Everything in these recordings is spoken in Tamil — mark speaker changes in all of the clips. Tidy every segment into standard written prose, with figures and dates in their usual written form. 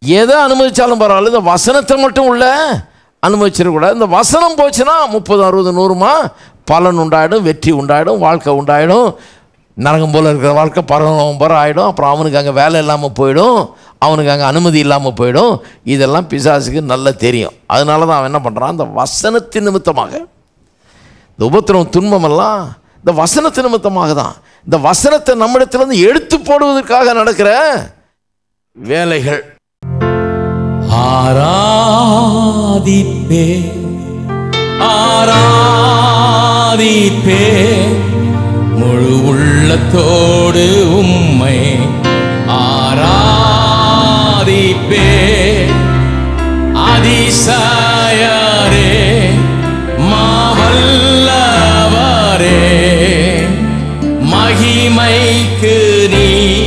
Speaker 1: எதை அனுமதிச்சாலும் பரவாயில்ல, இந்த வசனத்தை மட்டும் உள்ள அனுமதிச்சிடக்கூடாது. இந்த வசனம் போச்சுன்னா 30 60 100மா பலன் உண்டாயிடும், வெற்றி உண்டாயிடும், வாழ்க்கை உண்டாயிடும். நரகம் போல் இருக்கிற வாழ்க்கை பரவம் போல ஆகிடும். அப்புறம் அவனுக்கு அங்கே வேலை இல்லாமல் போயிடும், அவனுக்கு அங்கே அனுமதி இல்லாமல் போயிடும். இதெல்லாம் பிசாசுக்கு நல்லா தெரியும். அதனால தான் அவன் என்ன பண்ணுறான், இந்த வசனத்தின் நிமித்தமாக இந்த உபத்திரவம் துன்பமெல்லாம் இந்த வசனத்தின் நிமித்தமாக தான். இந்த வசனத்தை நம்மிடத்திலிருந்து எடுத்து போடுவதற்காக நடக்கிற வேலைகள்.
Speaker 2: ஆராதிப்பே ஆராதிப்பே முழு உள்ளத்தோடு உம்மை ஆராதிப்பே அதிசயரே மாவல்லவரே மகிமைக்கு நீ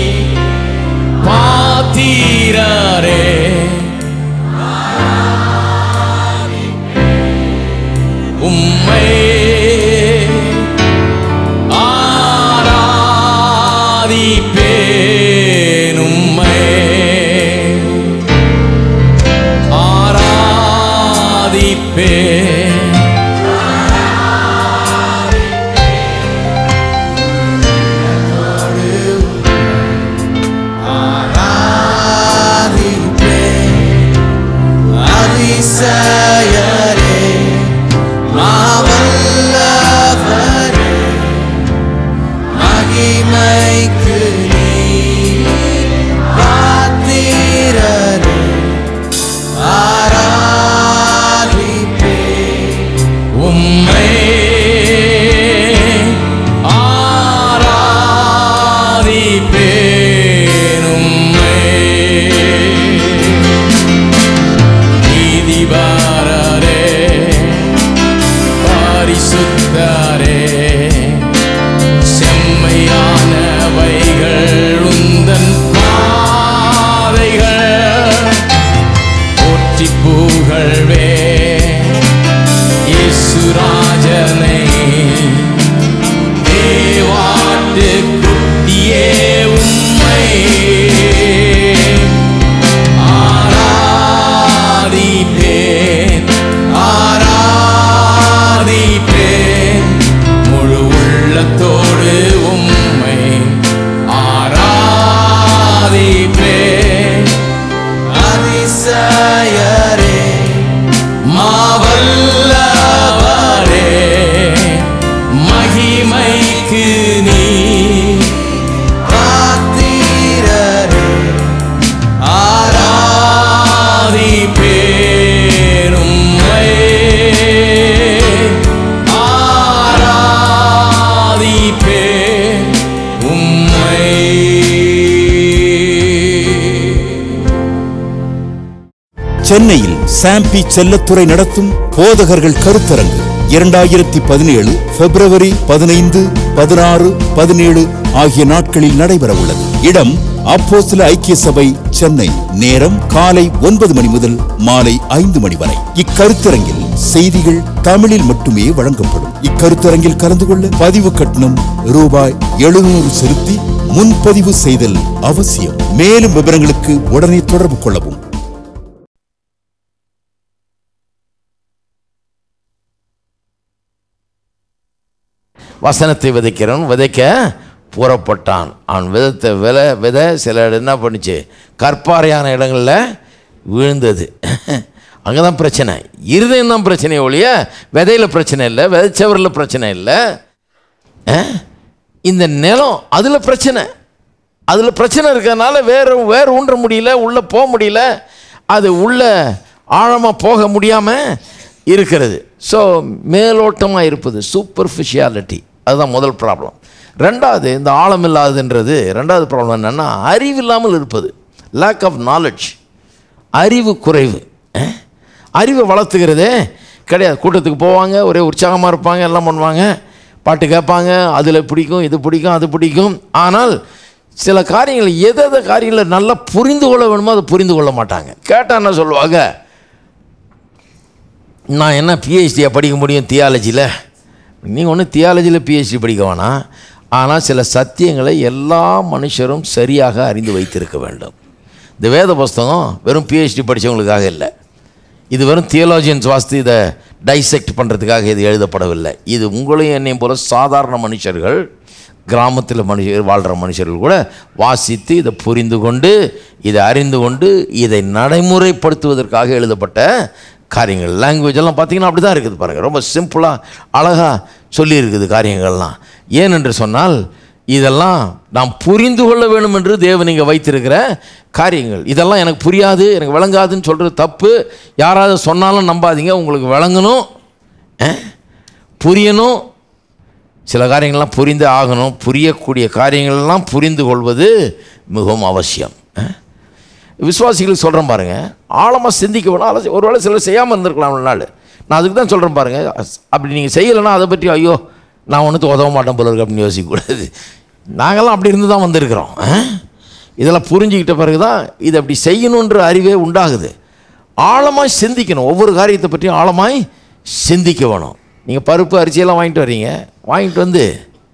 Speaker 2: பாத்திரரே உம்மை ஆராதிப்பேன், உம்மை ஆராதிப்பேன். அதிசயரே மாவல்லவரே மகிமைக்கு நீர் பாத்திரரே ஆராதிப்பேன், உம்மை ஆராதிப்பேன், உம்மை நீதிபரரே பரிசுத்தரே செம்மையானவைகள் உந்தன் பாதைகள் போற்றி புகழ்வே இயேசுராஜனை தேவாட்டு குட்டியே உம்மை ஆராதிப்பேன் ஆராதிப்பேன் முழு உள்ளத்தோடு உம்மை ஆராதிப்பேன் அதிசயரே மாவல்லவரே மகிமைக்கு நீ பாத்திரரே ஆராதிப்பேன், உம்மை ஆராதிப்பேன், உம்மை.
Speaker 3: சென்னையில் சாம்பி செல்லத்துறை நடத்தும் போதகர்கள் கருத்தரங்கு 2017 பிப்ரவரி 15, 16, 17 ஆகிய நாட்களில் நடைபெற உள்ளது. இடம் அப்போஸ்தல ஐக்கிய சபை, சென்னை. நேரம் காலை 9 மணி முதல் மாலை 5 மணி வரை. இக்கருத்தரங்கில் செய்திகள் தமிழில் மட்டுமே வழங்கப்படும். இக்கருத்தரங்கில் கலந்து கொள்ள பதிவு கட்டணம் ரூபாய் 700 செலுத்தி முன்பதிவு செய்தல் அவசியம். மேலும் விவரங்களுக்கு உடனே தொடர்பு கொள்ளவும்.
Speaker 1: வசனத்தை விதைக்கிறவன் விதைக்க புறப்பட்டான். அவன் விதத்தை விதை சில என்ன பண்ணுச்சு, கற்பாறையான இடங்களில் விழுந்தது. அங்கே தான் பிரச்சனை, இருதயம் தான் பிரச்சனை ஒழிய விதையில் பிரச்சனை இல்லை, விதைச்சவரில் பிரச்சனை இல்லை. இந்த நிலம் அதில் பிரச்சனை, அதில் பிரச்சனை இருக்கிறதுனால வேறு ஊன்ற முடியல, உள்ளே போக முடியல, அது உள்ளே ஆழமாக போக முடியாமல் இருக்கிறது. ஸோ மேலோட்டமாக இருப்பது, சூப்பர்ஃபிஷியாலிட்டி, அதுதான் முதல் ப்ராப்ளம். ரெண்டாவது, இந்த ஆழம் இல்லாததுன்றது ரெண்டாவது ப்ராப்ளம். என்னென்னா அறிவில்லாமல் இருப்பது, லேக் ஆஃப் நாலெட்ஜ், அறிவு குறைவு. அறிவை வளர்த்துக்கிறதே கிடையாது. கூட்டத்துக்கு போவாங்க, ஒரே உற்சாகமாக இருப்பாங்க, எல்லாம் பண்ணுவாங்க, பாட்டு கேட்பாங்க, அதில் பிடிக்கும், இது பிடிக்கும், அது பிடிக்கும். ஆனால் சில காரியங்கள் எதை காரியங்களை நல்லா புரிந்து கொள்ள வேணுமோ அதை புரிந்து கொள்ள மாட்டாங்க. கேட்டால் என்ன சொல்லுவாங்க, நான் என்ன பிஹெச்டியாக படிக்க முடியும் தியாலஜியில்? நீங்கள் ஒன்றும் தியாலஜியில் பிஹெச்டி படிக்க வேணாம், ஆனால் சில சத்தியங்களை எல்லா மனுஷரும் சரியாக அறிந்து வைத்திருக்க வேண்டும். இந்த வேத புஸ்தகம் வெறும் PhD படித்தவங்களுக்காக இல்லை. இது வெறும் தியோலாஜியன்ஸ் வாஸ்து இதை டைசெக்ட் பண்ணுறதுக்காக இது எழுதப்படவில்லை. இது உங்களையும் என்னையும் போல சாதாரண மனுஷர்கள், கிராமத்தில் வாழ்கிற மனுஷர்கள் கூட வாசித்து இதை புரிந்து கொண்டு இதை அறிந்து கொண்டு இதை நடைமுறைப்படுத்துவதற்காக எழுதப்பட்ட காரியங்கள். லாங்குவேஜ் எல்லாம் பார்த்திங்கன்னா அப்படி தான் இருக்குது பாருங்கள். ரொம்ப சிம்பிளாக அழகாக சொல்லியிருக்குது காரியங்கள்லாம். ஏனென்று சொன்னால் இதெல்லாம் நாம் புரிந்து கொள்ள வேண்டும் என்று தேவன் இங்கே வைத்திருக்கிற காரியங்கள். இதெல்லாம் எனக்கு புரியாது, எனக்கு விளங்காதுன்னு சொல்கிறது தப்பு. யாராவது சொன்னாலும் நம்பாதீங்க. உங்களுக்கு விளங்கணும், புரியணும். சில காரியங்கள்லாம் புரிந்து ஆகணும். புரியக்கூடிய காரியங்கள்லாம் புரிந்து கொள்வது மிகவும் அவசியம். விசுவாசிகளுக்கு சொல்கிறேன் பாருங்கள், ஆழமாக சிந்திக்க வேணும். ஒரு வேளை சிலர் செய்யாமல் இருந்திருக்கலாம் ஒரு நாள். நான் அதுக்கு தான் சொல்கிறேன் பாருங்கள். அப்படி நீங்கள் செய்யலைன்னா அதை பற்றி ஐயோ நான் ஒன்றுத்து உதவ மாட்டேன் போல இருக்கு அப்படின்னு யோசிக்கக்கூடாது. நாங்கள்லாம் அப்படி இருந்து தான் வந்திருக்கிறோம். இதெல்லாம் புரிஞ்சுக்கிட்ட பிறகு தான் இது அப்படி செய்யணுன்ற அறிவே உண்டாகுது. ஆழமாய் சிந்திக்கணும். ஒவ்வொரு காரியத்தை பற்றி ஆழமாய் சிந்திக்க வேணும். நீங்கள் பருப்பு அரிசியெல்லாம் வாங்கிட்டு வர்றீங்க. வாங்கிட்டு வந்து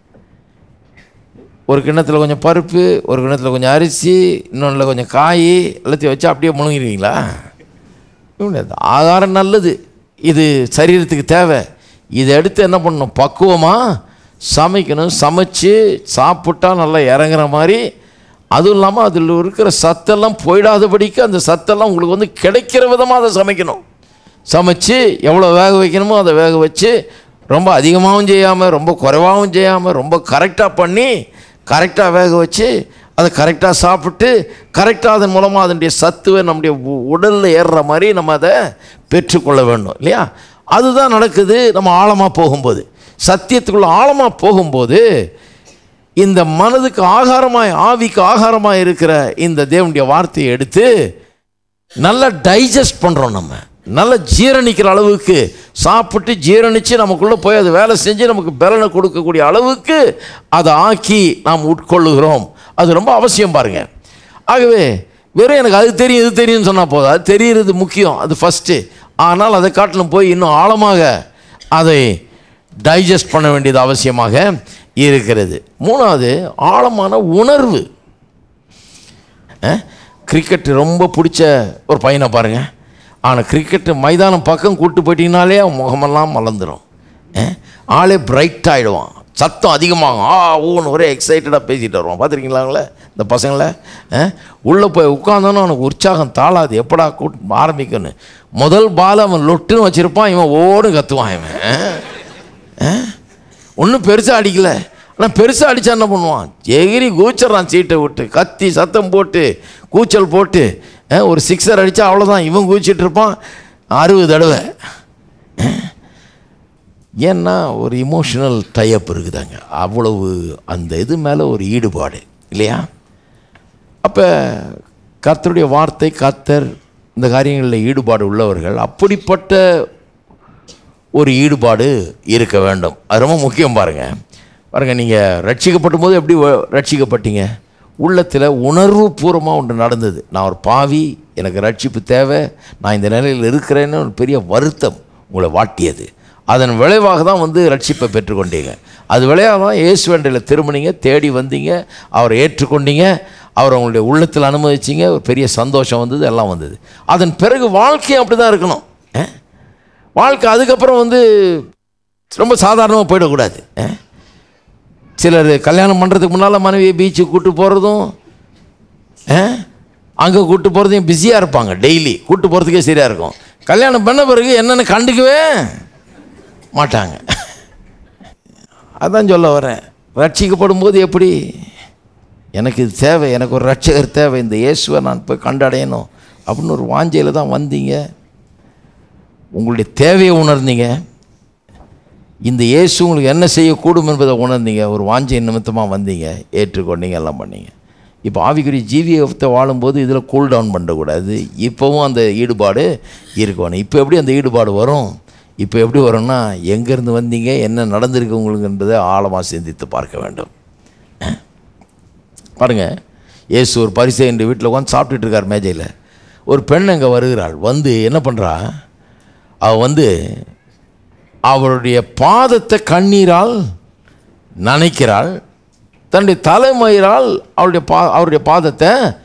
Speaker 1: ஒரு கிண்ணத்தில் கொஞ்சம் பருப்பு, ஒரு கிண்ணத்தில் கொஞ்சம் அரிசி, இன்னொன்றில் கொஞ்சம் காய் எல்லாத்தையும் வச்சு அப்படியே முழுங்கிடுவீங்களா? ஆகாரம் நல்லது, இது சரீரத்துக்கு தேவை. இதை எடுத்து என்ன பண்ணணும்? பக்குவமாக சமைக்கணும். சமைச்சு சாப்பிட்டா நல்லா இறங்குற மாதிரி, அதுவும் இல்லாமல் அதில் இருக்கிற சத்தெல்லாம் போயிடாதபடிக்கு அந்த சத்தெல்லாம் உங்களுக்கு வந்து கிடைக்கிற விதமாக அதை சமைக்கணும். சமைச்சு எவ்வளோ வேக வைக்கணுமோ அதை வேக வச்சு, ரொம்ப அதிகமாகவும் செய்யாமல் ரொம்ப குறைவாகவும் செய்யாமல் ரொம்ப கரெக்டாக பண்ணி கரெக்டாக வேக வச்சு அதை கரெக்டாக சாப்பிட்டு கரெக்டாக அதன் மூலமாக அதனுடைய சத்துவை நம்முடைய உடலில் ஏறுற மாதிரி நம்ம அதை பெற்றுக்கொள்ள வேண்டும் இல்லையா? அதுதான் நடக்குது. நம்ம ஆழமாக போகும்போது, சத்தியத்துக்குள்ள ஆழமாக போகும்போது, இந்த மனதுக்கு ஆகாரமாய் ஆவிக்கு ஆகாரமாக இருக்கிற இந்த தேவனுடைய வார்த்தையை எடுத்து நல்லா டைஜஸ்ட் பண்ணுறோம். நம்ம நல்லா ஜீரணிக்கிற அளவுக்கு சாப்பிட்டு ஜீரணித்து நமக்குள்ளே போய் அது வேலை செஞ்சு நமக்கு பலனை கொடுக்கக்கூடிய அளவுக்கு அதை ஆக்கி நாம் உட்கொள்ளுகிறோம். அது ரொம்ப அவசியம் பாருங்கள். ஆகவே வெறும் எனக்கு அது தெரியும் இது தெரியும்னு சொன்னால் போதும். அது தெரிகிறது முக்கியம், அது ஃபஸ்ட்டு. ஆனால் அதை காட்டிலும் போய் இன்னும் ஆழமாக அதை டைஜஸ்ட் பண்ண வேண்டியது அவசியமாக இருக்கிறது. மூணாவது, ஆழமான உணர்வு. கிரிக்கெட் ரொம்ப பிடிச்ச ஒரு பையனை பாருங்கள். ஆனால் கிரிக்கெட்டு மைதானம் பக்கம் கூப்பிட்டு போயிட்டீங்கனாலே அவன் முகமெல்லாம் மலர்ந்துடும். ஆளே பிரைட் ஆகிடுவான். சத்தம் அதிகமாகும். ஓன்னு ஒரே எக்ஸைட்டடாக பேசிகிட்டு வருவான். பார்த்துருக்கீங்களாங்களே இந்த பசங்களை? உள்ளே போய் உட்காந்தோன்னு அவனுக்கு உற்சாகம் தாளாது. எப்படா கூட்டு ஆரம்பிக்கணும். முதல் பால் அவன் லொட்டுன்னு வச்சுருப்பான். இவன் ஓடு கற்றுவான். இவன் ஒன்றும் பெருசாக அடிக்கலை. ஆனால் பெருசாக அடித்தா என்ன பண்ணுவான்? எகிரி கூச்சறான் சீட்டை விட்டு, கத்தி சத்தம் போட்டு கூச்சல் போட்டு ஒரு சிக்ஸர் அடித்தா அவ்வளோதான். இவன் கூச்சிட்டு இருப்பான் 60 தடவை. ஏன்னா ஒரு இமோஷனல் டைப் இருக்குதாங்க. அவ்வளவு அந்த இது மேலே ஒரு ஈடுபாடு இல்லையா? அப்போ கர்த்தருடைய வார்த்தை, கர்த்தர் இந்த காரியங்களில் ஈடுபாடு உள்ளவர்கள் அப்படிப்பட்ட ஒரு ஈடுபாடு இருக்க வேண்டும். அது ரொம்ப முக்கியம். பாருங்கள், நீங்கள் ரட்சிக்கப்படும் போது எப்படி ரட்சிக்கப்பட்டீங்க? உள்ளத்தில் உணர்வு பூர்வமாக ஒன்று நடந்தது. நான் ஒரு பாவி, எனக்கு ரட்சிப்பு தேவை, நான் இந்த நிலையில் இருக்கிறேன்னு ஒரு பெரிய வருத்தம் உங்களை வாட்டியது. அதன் விளைவாக தான் வந்து ரட்சிப்பை பெற்றுக்கொண்டீங்க. அது விளைவாக தான் இயேசுவண்டையில் திரும்பினீங்க, தேடி வந்தீங்க, அவரை ஏற்றுக்கொண்டீங்க, அவர் உங்களுடைய உள்ளத்தில் அனுமதிச்சிங்க, ஒரு பெரிய சந்தோஷம் வந்தது, எல்லாம் வந்தது. அதன் பிறகு வாழ்க்கையும் அப்படி தான் இருக்கணும். வாழ்க்கை அதுக்கப்புறம் வந்து ரொம்ப சாதாரணமாக போயிடக்கூடாது. சிலர் கல்யாணம் பண்ணுறதுக்கு முன்னால் மனைவியை பீச்சுக்கு கூப்பிட்டு போகிறதும் அங்கே கூப்பிட்டு போகிறதையும் பிஸியாக இருப்பாங்க. டெய்லி கூப்பிட்டு போகிறதுக்கே சரியாக இருக்கும். கல்யாணம் பண்ண பிறகு என்னென்னு கண்டுக்கவே மாட்டாங்க. அதான் சொல்ல வரேன். ரட்சிக்கப்படும் போது எப்படி எனக்கு இது தேவை, எனக்கு ஒரு ரட்சகர் தேவை, இந்த இயேசுவை நான் போய் கண்டடையணும் அப்படின்னு ஒரு வாஞ்சையில் தான் வந்தீங்க. உங்களுடைய தேவையை உணர்ந்தீங்க. இந்த இயேசு உங்களுக்கு என்ன செய்யக்கூடும் என்பதை உணர்ந்தீங்க. ஒரு வாஞ்சை நிமித்தமாக வந்தீங்க, ஏற்றுக்கொண்டீங்க, எல்லாம் பண்ணீங்க. இப்போ ஆவிக்குரிய ஜீவியத்தை வாழும்போது இதில் கூல் டவுன் பண்ணக்கூடாது. இப்போவும் அந்த ஈடுபாடு இருக்கணும். இப்போ எப்படி அந்த ஈடுபாடு வரும்? இப்போ எப்படி வரும்னா, எங்கேருந்து வந்தீங்க, என்ன நடந்திருக்கு உங்களுக்கு என்பதை ஆழமாக சிந்தித்து பார்க்க வேண்டும். பாருங்கள், இயேசு ஒரு பரிசேயன் வீட்டில் உட்காந்து சாப்பிட்டுட்டு இருக்கார் மேஜையில். ஒரு பெண் அங்கே வருகிறாள். வந்து என்ன பண்ணுறா? அவள் வந்து அவருடைய பாதத்தை கண்ணீரால் நனைக்கிறாள், தன்னுடைய தலைமயிரால் அவருடைய பாதத்தை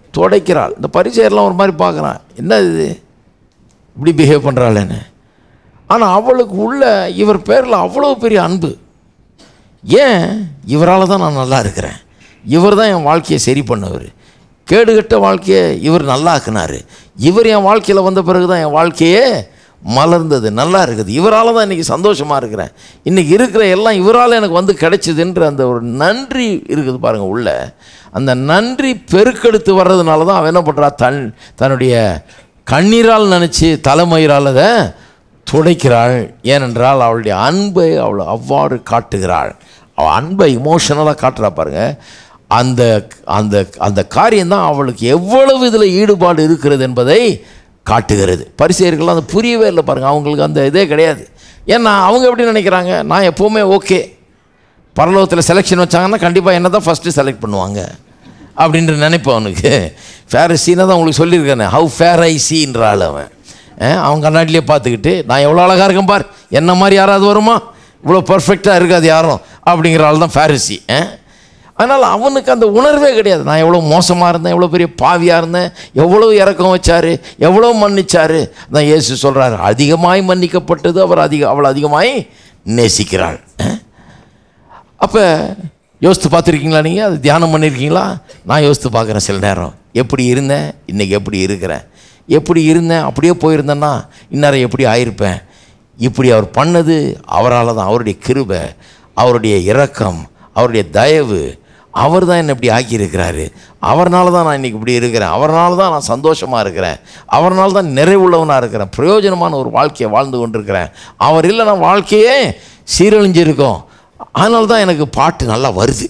Speaker 1: துடைக்கிறாள். இந்த பரிசேயர்லாம் ஒரு மாதிரி பார்க்குறான், என்ன இது இப்படி பிஹேவ் பண்ணுறாள்னு. ஆனால் அவளுக்கு உள்ள இவர் பேரில் அவ்வளோ பெரிய அன்பு. ஏன்? இவரால் தான் நான் நல்லா இருக்கிறேன், இவர் தான் என் வாழ்க்கையை சரி பண்ணவர், கேடுகட்ட வாழ்க்கையை இவர் நல்லா ஆக்குனார், இவர் என் வாழ்க்கையில் வந்த பிறகு தான் என் வாழ்க்கையே மலர்ந்தது, நல்லா இருக்குது, இவரால் தான் இன்றைக்கி சந்தோஷமாக இருக்கிறேன், இன்றைக்கி இருக்கிற எல்லாம் இவரால் எனக்கு வந்து கிடைச்சிதுன்ற அந்த ஒரு நன்றி இருக்குது பாருங்கள் உள்ள. அந்த நன்றி பெருக்கெடுத்து வர்றதுனால தான் அவன் என்ன பண்ணுறா, தன்னுடைய கண்ணீரால் நினச்சி தலைமயிரால் அதை துடைக்கிறாள். ஏனென்றால் அவளுடைய அன்பை அவள் அவ்வாறு காட்டுகிறாள். அவள் அன்பை இமோஷனலாக காட்டுறா பாருங்க. அந்த அந்த அந்த காரியம்தான் அவளுக்கு எவ்வளவு இதில் ஈடுபாடு இருக்கிறது என்பதை காட்டுகிறது. பரிசேயர்கள்லாம் அது புரியவே இல்லை பாருங்கள், அவங்களுக்கு அந்த இதே கிடையாது. ஏன்னா அவங்க எப்படி நினைக்கிறாங்க, நான் எப்போவுமே ஓகே, பரலோகத்தில் செலெக்ஷன் வச்சாங்கன்னா கண்டிப்பாக என்ன தான் ஃபஸ்ட்டு செலக்ட் பண்ணுவாங்க அப்படின்ற நினைப்போம் அவனுக்கு. ஃபேரசீனா தான் உங்களுக்கு சொல்லியிருக்கானே, ஹவு ஃபேர் ஐ சீன்றாள் அவன். அவன் கண்ணாடிலே பார்த்துக்கிட்டு நான் எவ்வளோ அழகாக இருக்கேன் பார், என்ன மாதிரி யாராவது வருமா, இவ்வளோ பர்ஃபெக்டாக இருக்காது யாரும் அப்படிங்கிற ஆள் தான் ஃபேரசி. அதனால் அவனுக்கு அந்த உணர்வே கிடையாது, நான் எவ்வளோ மோசமாக இருந்தேன், எவ்வளோ பெரிய பாவியாக இருந்தேன், எவ்வளோ இரக்கம் வச்சார், எவ்வளோ மன்னிச்சார். தான் இயேசு சொல்கிறார், அதிகமாய் மன்னிக்கப்பட்டது அவள் அதிகமாய் நேசிக்கிறாள். அப்போ யோசித்து பார்த்துருக்கீங்களா நீங்கள்? அது தியானம் பண்ணியிருக்கீங்களா? நான் யோசித்து பார்க்குறேன் சில நேரம், எப்படி இருந்தேன் இன்றைக்கி எப்படி இருக்கிறேன், எப்படி இருந்தேன் அப்படியே போயிருந்தேன்னா இந்நேரம் எப்படி ஆயிருப்பேன். இப்படி அவர் பண்ணது அவரால் தான், அவருடைய கிருபை, அவருடைய இரக்கம், அவருடைய தயவு, அவர் தான் என்னை இப்படி ஆக்கியிருக்கிறாரு, அவர்னால தான் நான் இன்றைக்கி இப்படி இருக்கிறேன், அவர்னால தான் நான் சந்தோஷமாக இருக்கிறேன், அவர்னால தான் நிறைவுள்ளவனாக இருக்கிறேன், பிரயோஜனமான ஒரு வாழ்க்கையை வாழ்ந்து கொண்டிருக்கிறேன். அவர் இல்லைன்னா வாழ்க்கையே சீரழிஞ்சிருக்கும். அதனால தான் எனக்கு பாட்டு நல்லா வருது.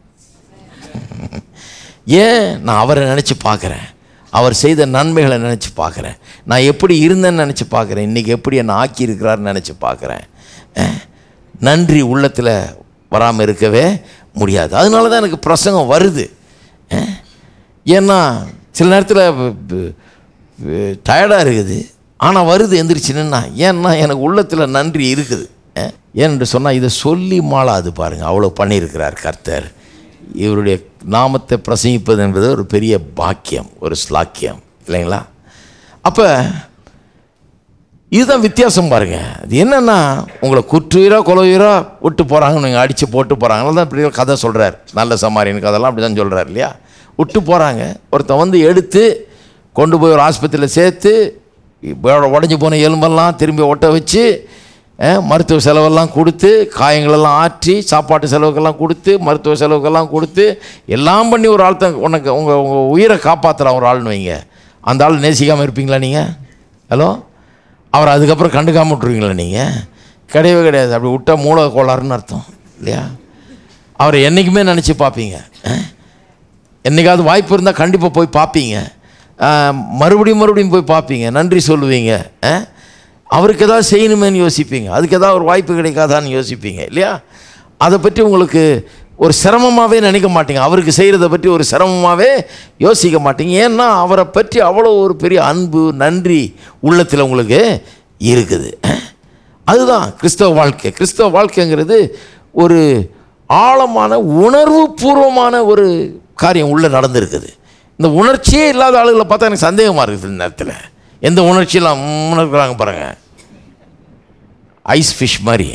Speaker 1: ஏன்? நான் அவரை நினச்சி பார்க்குறேன், அவர் செய்த நன்மைகளை நினச்சி பார்க்குறேன், நான் எப்படி இருந்தேன்னு நினச்சி பார்க்குறேன், இன்றைக்கி எப்படி என்னை ஆக்கியிருக்கிறாருன்னு நினச்சி பார்க்குறேன். நன்றி உள்ளத்தில் வராமல் இருக்கவே முடியாது. அதனால தான் எனக்கு பிரசங்கம் வருது. ஏன்னா சில நேரத்தில் டயர்டாக இருக்குது, ஆனால் வருது எந்திரிச்சுன்னா. ஏன்னா எனக்கு உள்ளத்தில் நன்றி இருக்குது. ஏனென்று சொன்னால் இதை சொல்லி மாளாது பாருங்கள், அவ்வளோ பண்ணியிருக்கிறார் கர்த்தர். இவருடைய நாமத்தை பிரசங்கிப்பது என்பது ஒரு பெரிய பாக்கியம், ஒரு ஸ்லாக்கியம் இல்லைங்களா? அப்போ இதுதான் வித்தியாசம் பாருங்கள். அது என்னென்னா, உங்களை குற்றுயிரோ கொலையுயிரோ விட்டு போகிறாங்கன்னு நீங்கள் அடித்து போட்டு போகிறாங்க தான் இப்படி கதை சொல்கிறார். நல்ல சமாரியன் கதைலாம் அப்படி தான் சொல்கிறார் இல்லையா? விட்டு போகிறாங்க, ஒருத்தன் வந்து எடுத்து கொண்டு போய் ஒரு ஆஸ்பத்திரியில் சேர்த்து உடஞ்சி போன எலும்பெல்லாம் திரும்பி ஒட்ட வச்சு மருத்துவ செலவெல்லாம் கொடுத்து, காயங்களெல்லாம் ஆற்றி, சாப்பாட்டு செலவுக்கெல்லாம் கொடுத்து, மருத்துவ செலவுக்கெல்லாம் கொடுத்து எல்லாம் பண்ணி ஒரு ஆள் தான் உங்கள் உயிரை காப்பாற்றுறான் ஒரு ஆள்னு வைங்க. அந்த ஆள் நேசிக்காமல் இருப்பீங்களா நீங்கள்? ஹலோ, அவர் அதுக்கப்புறம் கண்டுக்காமல் விட்ருவீங்களா நீங்கள்? கிடையவே கிடையாது. அப்படி விட்டால் மூளை கோளாறுன்னு அர்த்தம் இல்லையா? அவரை என்றைக்குமே நினச்சி பார்ப்பீங்க. என்றைக்காவது வாய்ப்பு இருந்தால் கண்டிப்பாக போய் பார்ப்பீங்க, மறுபடியும் போய் பார்ப்பீங்க, நன்றி சொல்லுவீங்க, அவருக்கு ஏதாவது செய்யணுமேன்னு யோசிப்பீங்க, அதுக்கு ஏதாவது ஒரு வாய்ப்பு கிடைக்காதான்னு யோசிப்பீங்க இல்லையா? அதை பற்றி உங்களுக்கு ஒரு சிரமமாகவே நினைக்க மாட்டீங்க, அவருக்கு செய்கிறத பற்றி ஒரு சிரமமாகவே யோசிக்க மாட்டீங்க. ஏன்னா அவரை பற்றி அவ்வளோ ஒரு பெரிய அன்பு, நன்றி உள்ளத்தில் உங்களுக்கு இருக்குது. அதுதான் கிறிஸ்தவ வாழ்க்கை. கிறிஸ்தவ வாழ்க்கைங்கிறது ஒரு ஆழமான உணர்வு பூர்வமான ஒரு காரியம் உள்ளே நடந்திருக்குது. இந்த உணர்ச்சியே இல்லாத ஆளுகளை பார்த்தா எனக்கு சந்தேகமாக இருக்குது. இந்த நேரத்தில் எந்த உணர்ச்சியெல்லாம் இருக்கிறாங்க பாருங்கள், ஐஸ் ஃபிஷ் மாதிரி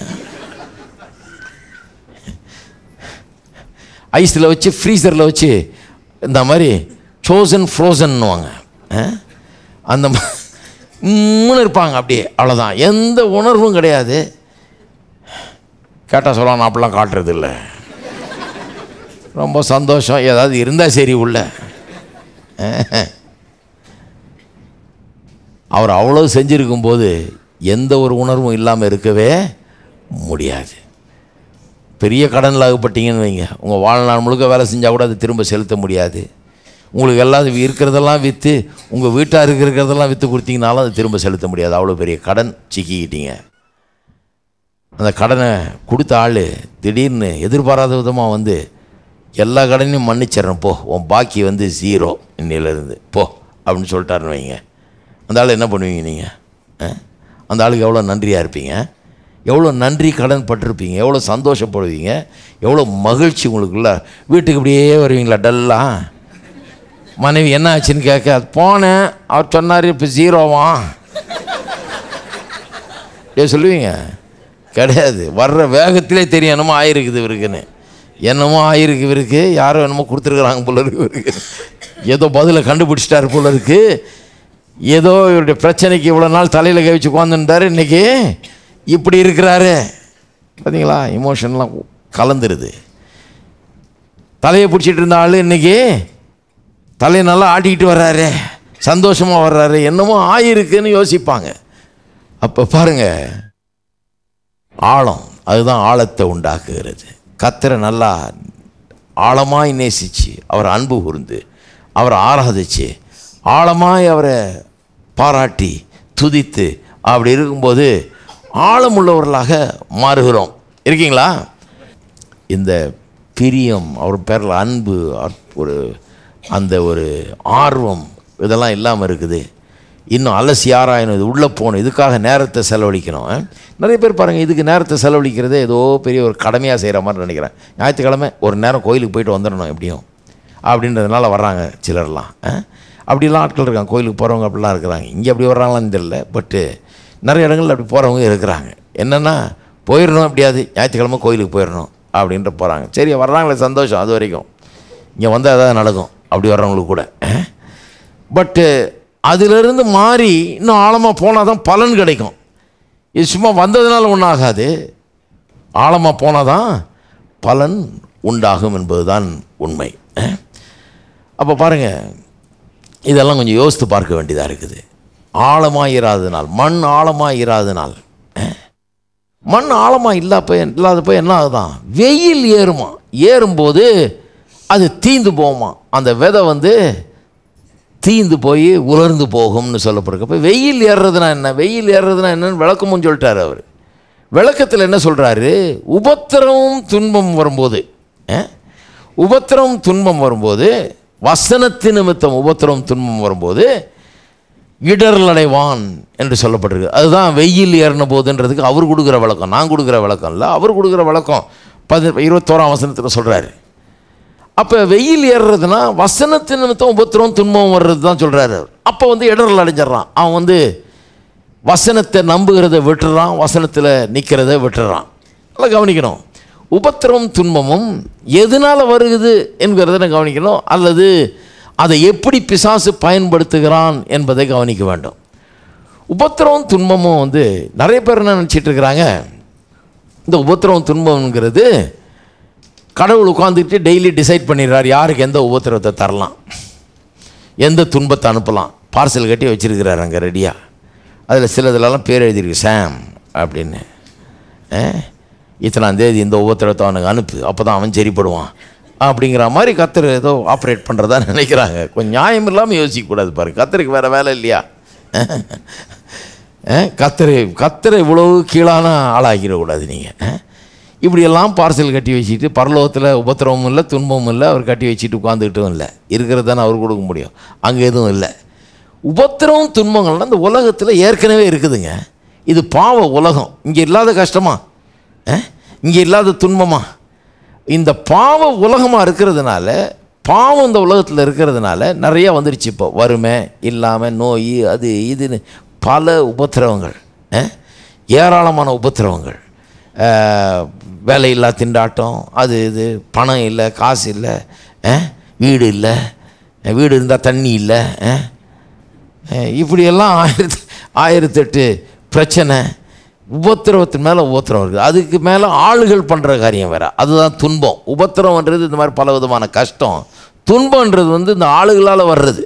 Speaker 1: ஐஸில் வச்சு ஃப்ரீசரில் வச்சு இந்த மாதிரி சோசன் ஃப்ரோசன்னுவாங்க, அந்த மூணு இருப்பாங்க அப்படியே, அவ்வளோதான், எந்த உணர்வும் கிடையாது. கேட்டால் சொல்லலாம், நான் அப்படிலாம் காட்டுறது இல்லை, ரொம்ப சந்தோஷம், ஏதாவது இருந்தால் சரி உள்ள. அவர் அவ்வளோ செஞ்சுருக்கும்போது எந்த ஒரு உணர்வும் இல்லாமல் இருக்கவே முடியாது. பெரிய கடனில் ஆகப்பட்டீங்கன்னு வைங்க, உங்கள் வாழ்நாள் முழுக்க வேலை செஞ்சால் கூட அதை திரும்ப செலுத்த முடியாது. உங்களுக்கு எல்லாம் இருக்கிறதெல்லாம் விற்று, உங்கள் வீட்டாருக்கு இருக்கிறதெல்லாம் விற்று கொடுத்தீங்கனாலும் அதை திரும்ப செலுத்த முடியாது. அவ்வளோ பெரிய கடன் சிக்கிக்கிட்டீங்க. அந்த கடனை கொடுத்த ஆள் திடீர்னு எதிர்பாராத விதமாக வந்து எல்லா கடனையும் மன்னிச்சிட்றேன் போ, உன் பாக்கி வந்து 0 இன்னிலேருந்து போ அப்படின்னு சொல்லிட்டாருன்னு வைங்க. அந்த ஆள் என்ன பண்ணுவீங்க நீங்கள்? அந்த ஆளுக்கு எவ்வளோ நன்றியாக இருப்பீங்க, எவ்வளோ நன்றி கடன் பட்டிருப்பீங்க, எவ்வளோ சந்தோஷப்படுவீங்க, எவ்வளோ மகிழ்ச்சி உங்களுக்குள்ள. வீட்டுக்கு இப்படியே வருவீங்களா? டல்லாக மனைவி என்ன ஆச்சுன்னு கேட்க, அது போனேன், அவர் சொன்னார் இப்போ 0வா சொல்லுவீங்க? கிடையாது. வர்ற வேகத்திலே தெரியும் என்னமோ ஆயிருக்குது இவருக்குன்னு. என்னமோ ஆயிருக்கு இவருக்கு, யாரோ என்னமோ கொடுத்துருக்குறாங்க போல இருக்கு இவருக்கு. ஏதோ பதிலை கண்டுபிடிச்சிட்டாரு போல இருக்கு. ஏதோ இவருடைய பிரச்சனைக்கு இவ்வளோ நாள் தலையில் கவிச்சு உட்காந்துட்டாரு, இன்றைக்கி இப்படி இருக்கிறாரு. பார்த்தீங்களா, இமோஷன்லாம் கலந்துருது. தலையை பிடிச்சிட்டு இருந்த ஆள் இன்றைக்கி தலையை நல்லா ஆட்டிக்கிட்டு வர்றாரு, சந்தோஷமாக வர்றாரு, என்னமோ ஆயிருக்குன்னு யோசிப்பாங்க. அப்போ பாருங்க, ஆழம் அதுதான் ஆழத்தை உண்டாக்குகிறது. கர்த்தரை நல்லா ஆழமாய் நேசித்து அவரை அன்பு கூர்ந்து அவரை ஆராதிச்சு ஆழமாய் அவரை பாராட்டி துதித்து அப்படி இருக்கும்போது ஆழமுள்ளவர்களாக மாறுகிறோம். இருக்கீங்களா? இந்த பிரியம், அவர் பேரில் அன்பு, ஒரு அந்த ஒரு ஆர்வம் இதெல்லாம் இல்லாமல் இருக்குது. இன்னும் அலசி ஆராயணும், இது உள்ளே போகணும், இதுக்காக நேரத்தை செலவழிக்கணும். நிறைய பேர் பாருங்கள், இதுக்கு நேரத்தை செலவழிக்கிறதே ஏதோ பெரிய ஒரு கடமையாக செய்கிற மாதிரி நினைக்கிறேன். ஞாயிற்றுக்கிழமை ஒரு நேரம் கோயிலுக்கு போயிட்டு வந்துடணும் எப்படியும் அப்படின்றதுனால வர்றாங்க சிலர்லாம். அப்படிலாம் ஆட்கள் இருக்காங்க, கோயிலுக்கு போகிறவங்க அப்படிலாம் இருக்கிறாங்க. இங்கே அப்படி வர்றாங்களான்னு தெரியல, பட்டு நிறைய இடங்களில் அப்படி போகிறவங்க இருக்கிறாங்க. என்னென்னா போயிடணும், அப்படியாது ஞாயிற்றுக்கிழமை கோயிலுக்கு போயிடணும் அப்படின்ற போகிறாங்க. சரி, வர்றாங்களே சந்தோஷம், அது வரைக்கும் இங்கே வந்தால் ஏதாவது நடக்கும் அப்படி வர்றவங்களுக்கு கூட. பட்டு அதிலிருந்து மாறி இன்னும் ஆழமாக போனால் தான் பலன் கிடைக்கும். இது சும்மா வந்ததுனால ஒன்றும் ஆகாது, ஆழமாக போனால் தான் பலன் உண்டாகும் என்பது தான் உண்மை. அப்போ பாருங்கள், இதெல்லாம் கொஞ்சம் யோசித்து பார்க்க வேண்டியதாக இருக்குது. ஆழமாக இராதனால், மண் ஆழமாக இராதனால், மண் ஆழமாக இல்லாதப்போ என்ன ஆகுதான், வெயில் ஏறுமா, ஏறும்போது அது தீந்து போகுமா, அந்த விதை தீந்து போய் உலர்ந்து போகும்னு சொல்லப்படுது. அப்போ வெயில் ஏறுறதுனா என்ன, வெயில் ஏறுறதுனா என்னன்னு விளக்கமும் சொல்லிட்டார் அவர். விளக்கத்தில் என்ன சொல்கிறாரு, உபத்திரமும் துன்பம் வரும்போது, உபத்திரம் துன்பம் வரும்போது, வசனத்தின் நிமித்தம் உபத்திரம் துன்பம் வரும்போது இடர்கள் அடைவான் என்று சொல்லப்பட்டிருக்கு. அதுதான் வெயில் ஏறின போதுன்றதுக்கு அவர் கொடுக்குற விளக்கம், நான் கொடுக்குற விளக்கம் இல்லை, அவர் கொடுக்குற விளக்கம் 21ஆம் வசனத்தில் சொல்கிறாரு. அப்போ வெயில் ஏறுறதுனா வசனத்தின் நிமித்தம் உபத்திரம் துன்பம் வர்றது தான் சொல்கிறாரு. அப்போ இடர்கள் அடைஞ்சிட்றான் அவன், வசனத்தை நம்புகிறத விட்டுறான், வசனத்தில் நிற்கிறத விட்டுறான். நல்லா கவனிக்கணும், உபத்திரம் துன்பமும் எதனால் வருகுது என்கிறத கவனிக்கணும், அல்லது அதை எப்படி பிசாசு பயன்படுத்துகிறான் என்பதை கவனிக்க வேண்டும். உபத்திரம் துன்பமும் நிறைய பேர் என்ன நினச்சிட்டு இருக்கிறாங்க, இந்த உபத்திரம் துன்பம்ங்கிறது கடவுள் உட்காந்துக்கிட்டு டெய்லி டிசைட் பண்ணிடுறார் யாருக்கு எந்த உபத்திரத்தை தரலாம், எந்த துன்பத்தை அனுப்பலாம். பார்சல் கட்டி வச்சுருக்கிறார் அங்கே ரெடியாக. அதில் சிலதுலலாம் பேர் எழுதியிருக்கு, சாம் அப்படின்னு. இத்தனாம் தேதி இந்த உபத்திரத்தை அவனுக்கு அனுப்பு, அப்போ தான் அவன் சரிப்படுவான் அப்படிங்கிற மாதிரி கர்த்தர் ஏதோ ஆப்ரேட் பண்ணுறதா நினைக்கிறாங்க. கொஞ்சம் நியாயம் இல்லாமல் யோசிக்கக்கூடாது பாருங்க. கர்த்தருக்கு வேறு வேலை இல்லையா? கர்த்தரை இவ்வளவு கீழான ஆளாகிடக்கூடாது நீங்கள். இப்படியெல்லாம் பார்சல் கட்டி வச்சுட்டு பரலோகத்தில் உபத்திரமும் இல்லை துன்பமும் இல்லை, அவர் கட்டி வச்சுட்டு உட்காந்துக்கிட்டும் இல்லை, இருக்கிறது தானே அவர் கொடுக்க முடியும், அங்கே எதுவும் இல்லை. உபத்திரமும் துன்பங்கள்லாம் இந்த உலகத்தில் ஏற்கனவே இருக்குதுங்க. இது பாவ உலகம், இங்கே இல்லாத கஷ்டமா, இங்கே இல்லாத துன்பமா? இந்த பாவ உலகமாக இருக்கிறதுனால, பாவம் இந்த உலகத்தில் இருக்கிறதுனால நிறைய வந்துடுச்சு. இப்போ வறுமை இல்லாமல் நோய் அது இதுன்னு பல உபத்திரவங்கள், ஏராளமான உபத்திரவங்கள், வேலையில்லா திண்டாட்டம், அது இது, பணம் இல்லை, காசு இல்லை, வீடு இல்லை, வீடு இருந்தால் தண்ணி இல்லை, இப்படியெல்லாம் 1008 பிரச்சனை, உபத்திரவத்தின் மேலே உபத்திரம் இருக்குது. அதுக்கு மேலே ஆளுகள் பண்ணுற காரியம் வேறு, அதுதான் துன்பம். உபத்திரம்ன்றது இந்த மாதிரி பல விதமான கஷ்டம், துன்பன்றது இந்த ஆளுகளால் வர்றது.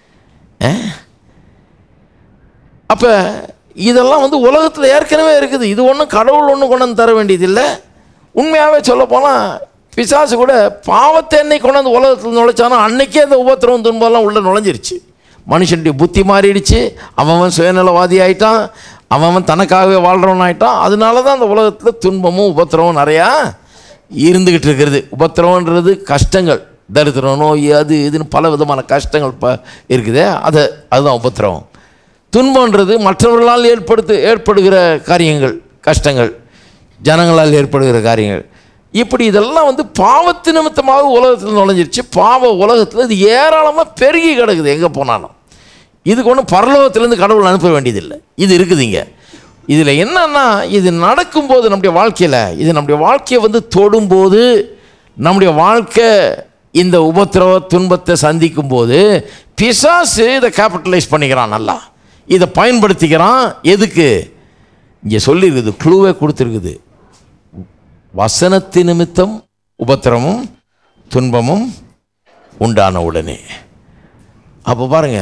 Speaker 1: அப்போ இதெல்லாம் உலகத்தில் ஏற்கனவே இருக்குது. இது ஒன்றும் கடவுள் ஒன்றும் கொண்டு வந்து தர வேண்டியதில்லை. உண்மையாகவே சொல்லப்போனால் பிசாசு கூட பாவத்தை என்னைக்கு கொண்டு வந்து உலகத்தில் நுழைச்சானோ அன்னைக்கே அந்த உபத்திரம் துன்பம்லாம் உள்ளே நுழைஞ்சிருச்சு. மனுஷனுடைய புத்தி மாறிடுச்சு, அவன் சுயநலவாதி ஆகிட்டான், அவன் தனக்காகவே வாழ்கிறவன் ஆகிட்டான். அதனால தான் அந்த உலகத்தில் துன்பமும் உபத்திரமும் நிறையா இருந்துக்கிட்டு இருக்கிறது. உபத்திரம்ன்றது கஷ்டங்கள், தரித்திரம், நோய், அது இதுன்னு பல விதமான கஷ்டங்கள் இருக்குது. அதுதான் உபத்திரம். துன்பன்றது மற்றவர்களால் ஏற்படுகிற காரியங்கள், கஷ்டங்கள், ஜனங்களால் ஏற்படுகிற காரியங்கள். இப்படி இதெல்லாம் வந்து பாவத்து நிமித்தமாக உலகத்தில் நுழைஞ்சிருச்சு. பாவ உலகத்தில் இது ஏராளமாக பெருகி கிடக்குது. எங்கே போனாலும் இதுக்கு ஒன்றும் பரலோகத்திலேருந்து கடவுள் அனுப்ப வேண்டியதில்லை. இது இருக்குதுங்க. இதில் என்னன்னா, இது நடக்கும்போது நம்முடைய வாழ்க்கையில், இது நம்முடைய வாழ்க்கையை வந்து தொடும்போது, நம்முடைய வாழ்க்கை இந்த உபத்திரவ துன்பத்தை சந்திக்கும் போது பிசாசு இதை கேபிட்டலைஸ் பண்ணிக்கிறான். நல்லா இதை பயன்படுத்திக்கிறான். எதுக்கு? இங்கே சொல்லியிருக்குது, க்ளூவே கொடுத்துருக்குது. வசனத்து நிமித்தம் உபத்திரமும் துன்பமும் உண்டான உடனே. அப்போ பாருங்க,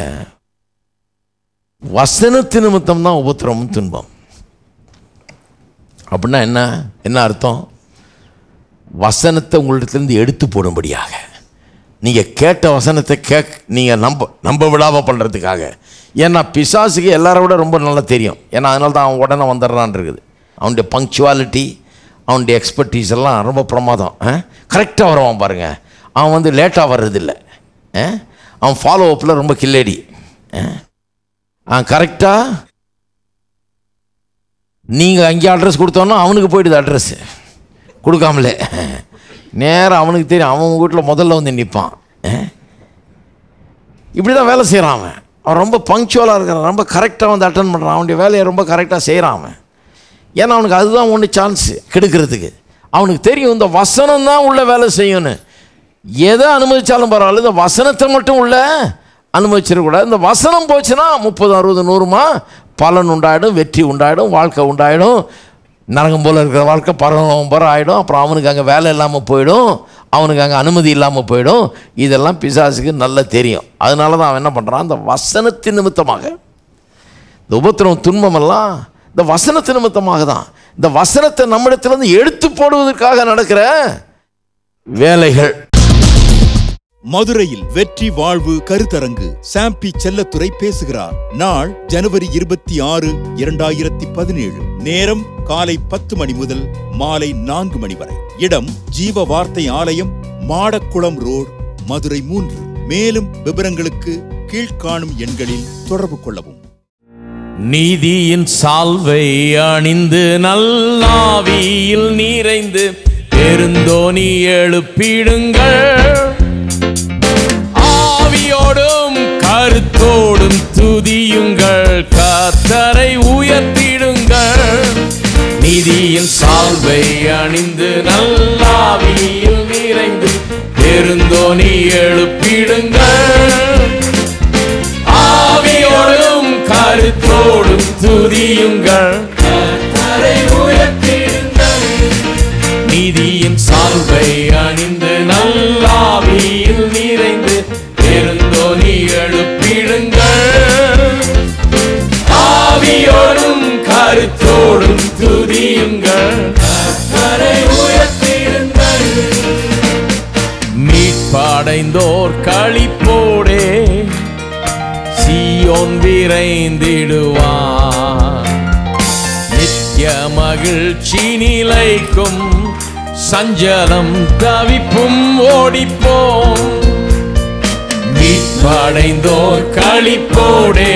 Speaker 1: வசனத்து நிமித்தம் தான் உபத்திரமும் துன்பம். அப்படின்னா என்ன என்ன அர்த்தம்? வசனத்தை உங்களிடத்துலேருந்து எடுத்து போடும்படியாக, நீங்கள் கேட்ட வசனத்தை நீங்கள் நம்ப விடாமல் பண்ணுறதுக்காக. ஏன்னா பிசாசுக்கு எல்லாரை விட ரொம்ப நல்லா தெரியும். ஏன்னா அதனால தான் அவன் உடனே வந்துடுறான் இருக்குது. அவனுடைய பங்க்சுவாலிட்டி, அவனுடைய எக்ஸ்பர்டீஸ் எல்லாம் ரொம்ப பிரமாதம். கரெக்டாக வருவான் பாருங்கள். அவன் வந்து லேட்டாக வர்றதில்லை. அவன் ஃபாலோ அப்பில் ரொம்ப கில்லடி. கரெக்டாக நீங்கள் அங்கே அட்ரஸ் கொடுத்தோன்னா அவனுக்கு போய்டுது அட்ரஸ்ஸு கொடுக்காமலே. நேராக அவனுக்கு தெரியும், அவன் வீட்டில் முதல்ல வந்து நிற்பான். இப்படி தான் வேலை செய்கிறான் அவன். அவன் ரொம்ப பங்க்சுவலாக இருக்கிறான், ரொம்ப கரெக்டாக வந்து அட்டன் பண்ணுறான், அவனுடைய வேலையை ரொம்ப கரெக்டாக செய்கிறான் அவன். ஏன்னா அவனுக்கு அதுதான் ஒன்று சான்ஸு கெடுக்கிறதுக்கு. அவனுக்கு தெரியும் இந்த வசனம் தான் உள்ள வேலை செய்யணும்னு. எதை அனுமதித்தாலும் பரவாயில்ல, இந்த வசனத்தை மட்டும் உள்ள அனுமதிச்சிடக்கூடாது. இந்த வசனம் போச்சுன்னா 30, 60, 100மா பலன் உண்டாயிடும், வெற்றி உண்டாயிடும், வாழ்க்கை உண்டாயிடும். நரகம் போல் இருக்கிற வாழ்க்கை பரவம் போல ஆகிடும். அப்புறம் அவனுக்கு அங்கே வேலை இல்லாமல் போயிடும், அவனுக்கு அங்கே அனுமதி இல்லாமல் போயிடும். இதெல்லாம் பிசாசுக்கு நல்லா தெரியும். அதனால தான் அவன் என்ன பண்ணுறான், இந்த வசனத்தின் நிமித்தமாக, இந்த உபத்திரம் துன்பமெல்லாம் இந்த வசனத்தின் நிமித்தமாக தான். இந்த வசனத்தை நம்மிடத்திலிருந்து எடுத்து போடுவதற்காக நடக்கிற வேலைகள்.
Speaker 3: மதுரையில் வெற்றி வாழ்வு கருத்தரங்கு. சாம்பி செல்லத்துரை பேசுகிறார். நாள் ஜனவரி 26, 2017. நேரம் காலை 10 மணி முதல் மாலை 4 மணி வரை. இடம் ஜீவ வார்த்தை ஆலயம், மாடக்குளம் ரோடு, மதுரை 3. மேலும் விவரங்களுக்கு கீழ்காணும் எண்களில் தொடர்பு கொள்ளவும்.
Speaker 2: நீதியின் சால்வை அணிந்து நல்லாவியில் நிறைந்து பெருந்தோனி எழுப்பிடுங்கள். ஆவியோடும் கருத்தோடும் துதியுங்கள், கர்த்தரை உயர்த்திடுங்கள். நீதியின் சால்வை அணிந்து நல்லாவியில் நிறைந்து பெருந்தோனி எழுப்பிடுங்கள். ஆவியோடும் கருத்தோடும் துதியுங்கள், கர்த்தரை உயர்த்திடுங்கள். நீதியின் சால்வை அணிந்து நல்லாவியில் நிறைந்து பெருந்தோனி எழுப்பிடுங்கள். ஆவியோடும் கருத்தோடும் துதியுங்கள், கர்த்தரை உயர்த்திடுங்கள். மீட்படைந்தோர் களிப்போடே சீயோன் விரைந்திடுவார். நித்திய மகிழ்ச்சி நிலைக்கும், சஞ்சலம் தவிப்பும் ஓடிப்போம். மீட்படைந்தோர் களிப்போடே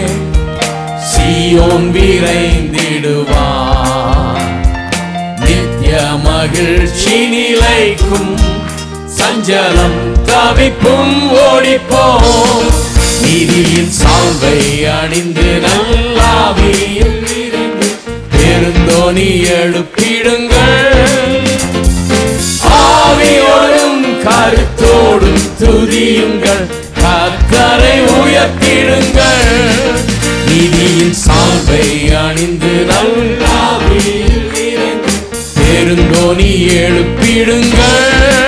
Speaker 2: சீயோன் விரைந்திடுவார். நித்திய மகிழ்ச்சி நிலைக்கும், சஞ்சலம் தவிப்பும் ஓடிப்போம். நீதியின் சால்வை அணிந்து நல்லாவியில் நிறைந்து பெருந்தோனி எழுப்பிடுங்கள். ஆவியோடும் கருத்தோடும் துதியுங்கள், கர்த்தரை உயர்த்திடுங்கள். நீதியின் சால்வை அணிந்து நல்லாவியில் நிறைந்து பெருந்தோனி எழுப்பிடுங்கள்.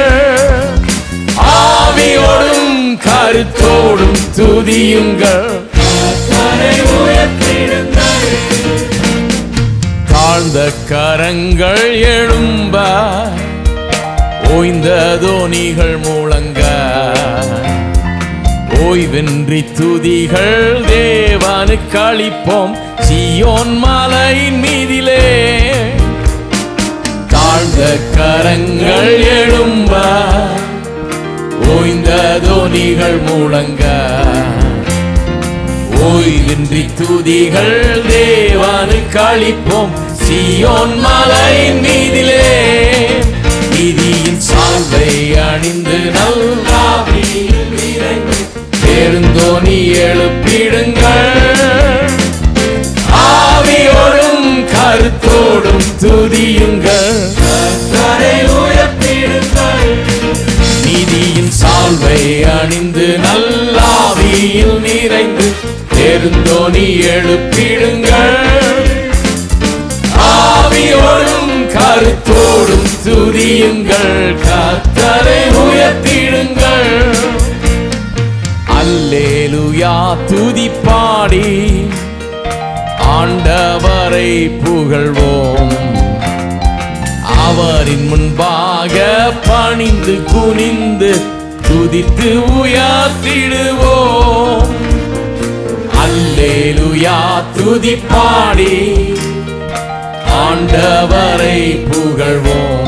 Speaker 2: ஆவியோடும் கருத்தோடும் துதியுங்கள், கர்த்தரை உயர்த்திடுங்கள். தாழ்ந்த கரங்கள் எழும்ப, ஓய்ந்த தோணிகள் முழங்க, ஓய்வின்றி துதிகள் தேவனுக்கு அளிப்போம் சீயோன் மலையின் மீதிலே. தாழ்ந்த கரங்கள் எழும்ப, ஓய்ந்த தோணிகள் முழங்க, ஓய்வின்றி துதிகள் தேவனுக்கு அளிப்போம் சீயோன் மலையின் மீதிலே. நீதியின் சால்வை அணிந்து நல்லாவியில் நிறைந்து பெருந்தோனி எழுப்பிடுங்கள். ஆவியோடும் கருத்தோடும் துதியுங்கள், கர்த்தரை உயர்த்திடுங்கள். நீதியின் சால்வை அணிந்து நல்லாவியில் நிறைந்து பெருந்தோனி எழுப்பிடுங்கள். ஆவியோடும் கருத்தோடும் துதியுங்கள், கர்த்தரை உயர்த்திடுங்கள். அல்லேலூயா துதி பாடி ஆண்டவரை புகழ்வோம். அவரின் முன்பாக பணிந்து குனிந்து துதித்து உயர்த்திடுவோம். அல்லேலூயா துதி பாடி ஆண்டவரை புகழ்வோம்.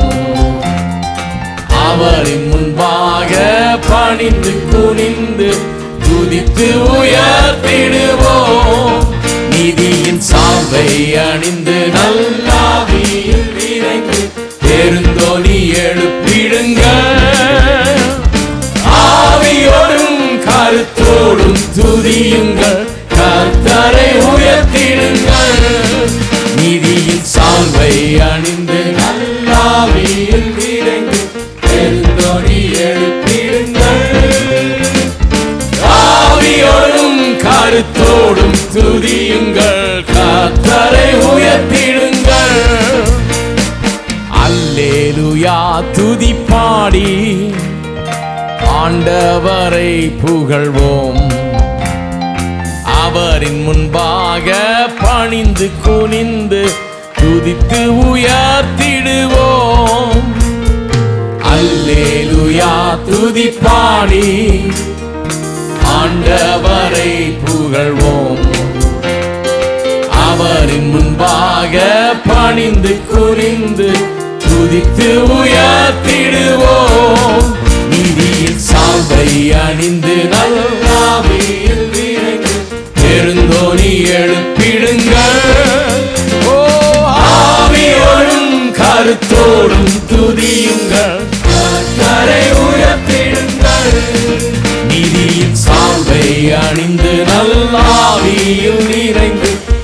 Speaker 2: அவரின் முன்பாக பணிந்து குனிந்து துதித்து உயர்த்திடுவோம். நீதியின் சால்வை அணிந்து நல்லாவியில் நிறைந்து பெருந்தோனி எழுப்பிடுங்கள். ஆவியோடும் கருத்தோடும் துதியுங்கள், கர்த்தரை உயர்த்திடுங்கள். நீதியின் சால்வை அணிந்து நல்லாவியில் நிறைந்து பெருந்தோனி எழுப்பிடுங்கள். ஆவியோடும் கருத்தோடும் துதியுங்கள், கர்த்தரை உயர்த்திடுங்கள். அல்லேலூயா துதி பாடி ஆண்டவரை புகழ்வோம். அவரின் முன்பாக பணிந்து குனிந்து துதித்து உயர்த்திடுவோம். அல்லேலூயா துதி பாடி ஆண்டவரை புகழ்வோம். அவரின் முன்பாக பணிந்து குனிந்து துதித்து உயர்த்திடுவோம். நீதியின் சால்வை அணிந்து நல்லாவியில் நிறைந்து பெருந்தோனி எழுப்பிடுங்கள். ஓ ஆவியோடும் கருத்தோடும் துதியுங்கள், கர்த்தரை உயர்த்திடுங்கள். நீதியின் சால்வை அணிந்து நல்லாவியில் நிறைந்து